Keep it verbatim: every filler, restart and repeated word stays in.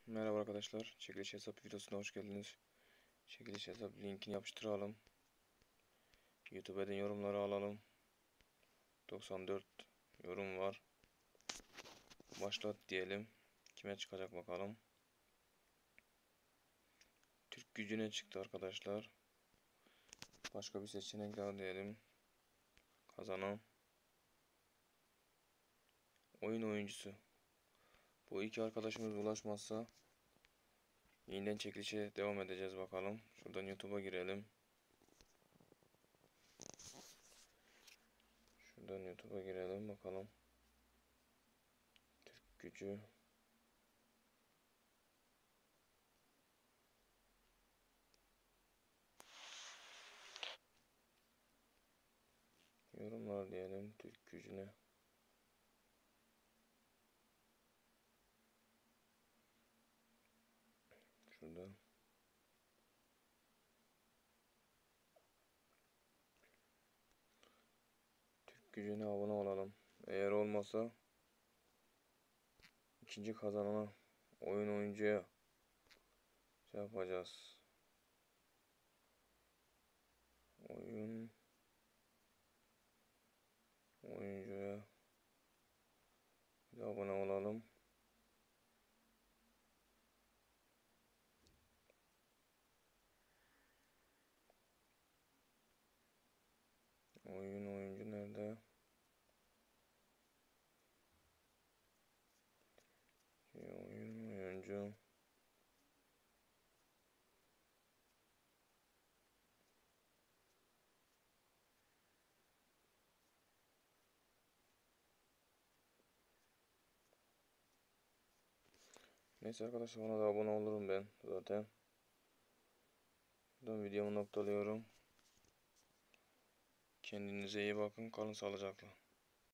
Merhaba arkadaşlar. Çekiliş hesap videosuna hoş geldiniz. Çekiliş hesap linkini yapıştıralım. YouTube'dan yorumları alalım. doksan dört yorum var. Başlat diyelim. Kime çıkacak bakalım. Türk Gücü'ne çıktı arkadaşlar. Başka bir seçenek daha diyelim. Kazanan oyun oyuncusu. Bu iki arkadaşımız ulaşmazsa yeniden çekilişe devam edeceğiz bakalım. Şuradan YouTube'a girelim. Şuradan YouTube'a girelim bakalım. Türk Gücü. Yorumlar diyelim Türk Gücü'ne. Şurada. Türk Gücü'ne abone olalım. Eğer olmasa ikinci kazanana oyun oyuncuya şey yapacağız. Oyun oyuncuya bir abone olalım. Oyun oyuncu nerede? Oyun oyuncu. Neyse arkadaşlar, ona da abone olurum ben zaten. Buradan videomu noktalıyorum. Kendinize iyi bakın. Kalın sağlıcakla.